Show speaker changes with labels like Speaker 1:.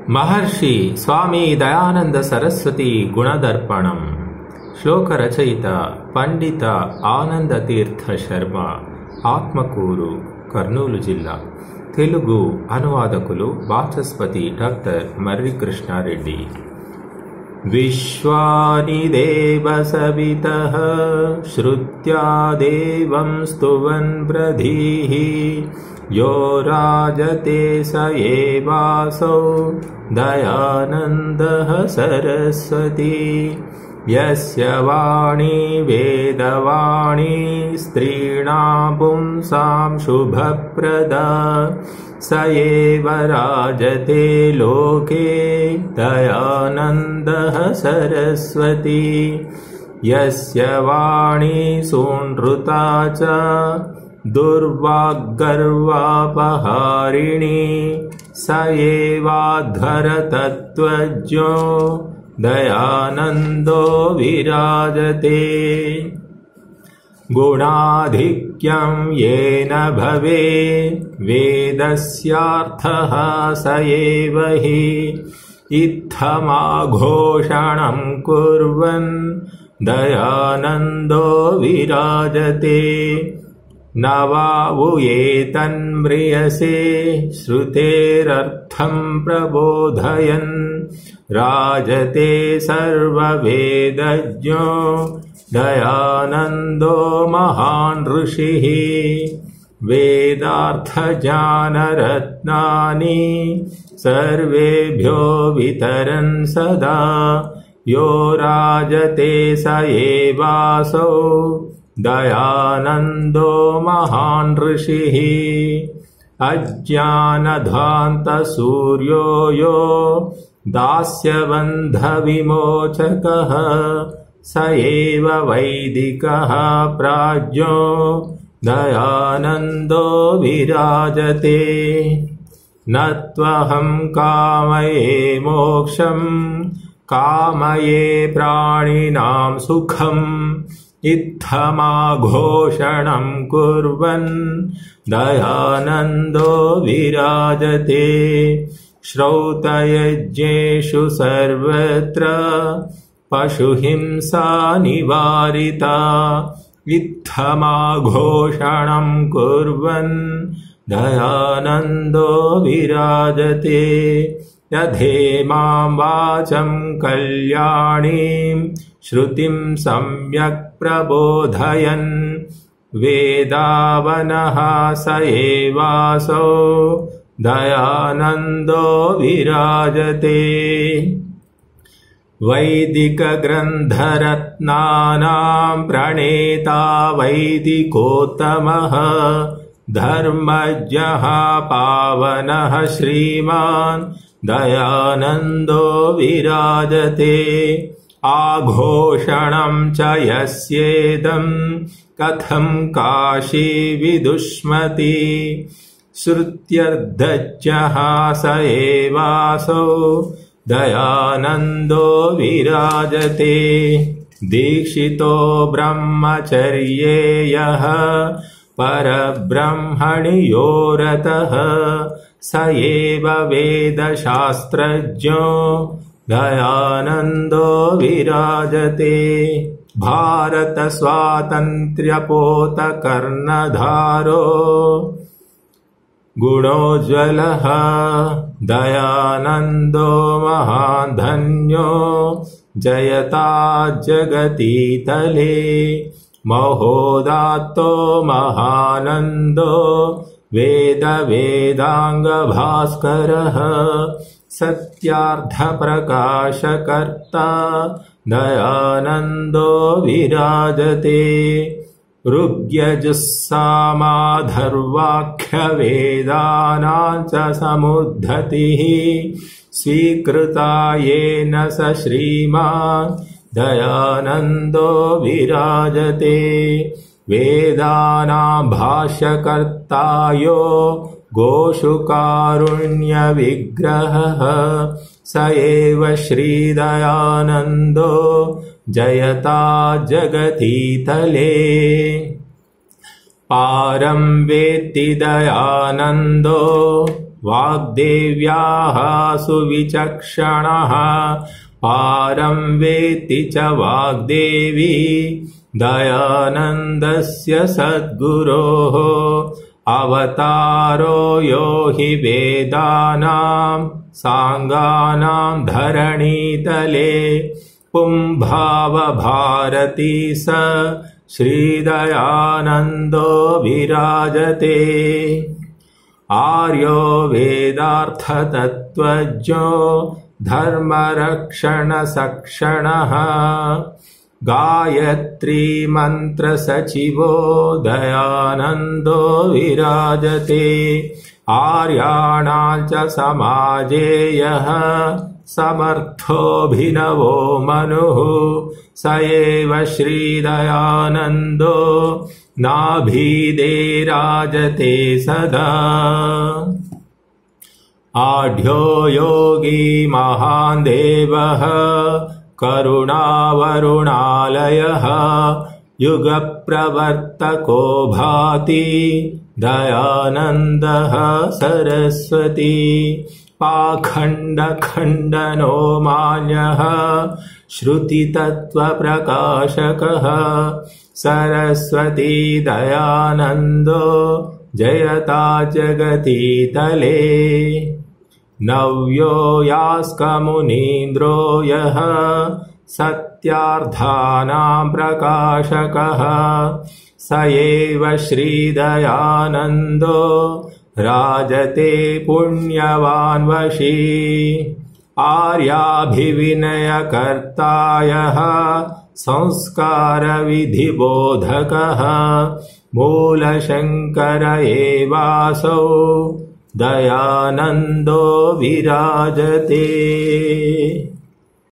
Speaker 1: महर्षि स्वामी दयानंद सरस्वती गुणदर्पणम श्लोक रचयिता पंडित आनंद तीर्थ शर्मा आत्मकूरु कर्नूलु जिल्ला तेलुगु अनुवादकुलु वाचस्पति डाक्टर मर्रि कृष्णारेड्डी। विश्वानि देव सवितः श्रुत्या देवं स्तुवन् प्रधीः यो राजते स एवासौ दयानन्दः सरस्वती। यस्य वाणी वेदवाणी स्त्रीणां पुंसां शुभप्रदा स एव राजते लोके दयानन्दः सरस्वती। यस्य वाणी सूनृता च दुर्वाग्गर्वापहारिणी स एवाध्वरतत्त्वज्ञो दयानन्दो विराजते। गुणाधिक्यं येन भवेत् वेदस्यार्थः स एव हि इत्थमाघोषणं कुर्वन् दयानन्दो विराजते। न वावुयेतन्म्रियसे श्रुतेरर्थं प्रबोधयन् राजते सर्ववेदज्ञो दयानन्दो महान् ऋषिः। वेदार्थज्ञानरत्नानि सर्वेभ्यो वितरन् सदा यो राजते स एवासौ दयानन्दो महान् ऋषिः। अज्ञानध्वान्तसूर्यो यो दास्यबन्धविमोचकः स एव वैदिकः प्राज्ञो दयानन्दो विराजते। न त्वहं कामये मोक्षं कामये प्राणिनां सुखम् इत्थमाघोषणं कुर्वन् दयानन्दो विराजते। श्रौतयज्ञेषु सर्वत्र पशुहिंसा निवारिता इत्थमाघोषणं कुर्वन् दयानन्दो विराजते। यथेमां वाचं कल्याणीं श्रुतिं सम्यक् प्रबोधयन् वेदावनः स एवासौ दयानन्दो विराजते। वैदिकग्रन्थरत्नानां प्रणेता वैदिकोत्तमः धर्मज्ञः पावनः श्रीमान् दयानन्दो विराजते। आघोषणं च यस्येदं कथं काशी विदुष्मति श्रुत्यर्धज्ञः स एवासौ दयानन्दो विराजते। दीक्षितो ब्रह्मचर्ये यः परब्रह्मणि यो रतः स एव वेदशास्त्रज्ञो दयानन्दो विराजते। भारत स्वातन्त्र्यपोतकर्णधारो गुणोज्ज्वलः दयानन्दो महाधन्यो जयता जगतीतले। महोदात्तो महानन्दो वेदाङ्गभास्करः सत्यार्थप्रकाशकर्ता दयानन्दो विराजते। ऋग्यजुस्सामाथर्वाख्यवेदानां च समुद्धतिः स्वीकृता येन स श्रीमान् दयानन्दो विराजते। वेदानां भाष्यकर्ता यो गोषुकारुण्यविग्रहः स एव श्रीदयानन्दो जयता जगतीतले। पारं वेत्ति दयानन्दो वाग्देव्याः सुविचक्षणः पारं वेत्ति च वाग्देवी दयानन्दस्य सद्गुरोः अवतारो यो हि वेदानां साङ्गानां धरणीतले पुंभावभारती स श्रीदयानन्दो विराजते आर्यो वेदार्थतत्त्वज्ञो धर्मरक्षणसक्षणः गायत्री मन्त्रसचिवो दयानन्दो विराजते आर्याणां च समाजे यः समर्थोऽभिनवो मनुः स एव श्रीदयानन्दो नाभिदे राजते सदा आढ्यो योगी महान् देवः करुणावरुणालयः युगप्रवर्तको भाति दयानन्दः सरस्वती पाखण्डखण्डनो मान्यः श्रुतितत्त्वप्रकाशकः सरस्वती दयानन्दो जयता जगतीतले नव्यो यास्कमुनीन्द्रो यः सत्यार्थानां प्रकाशकः स एव श्रीदयानन्दो राजते पुण्यवान् वशी आर्याभिविनयकर्ता यः संस्कारविधिबोधकः मूलशङ्कर एवासौ दयानन्दो विराजते।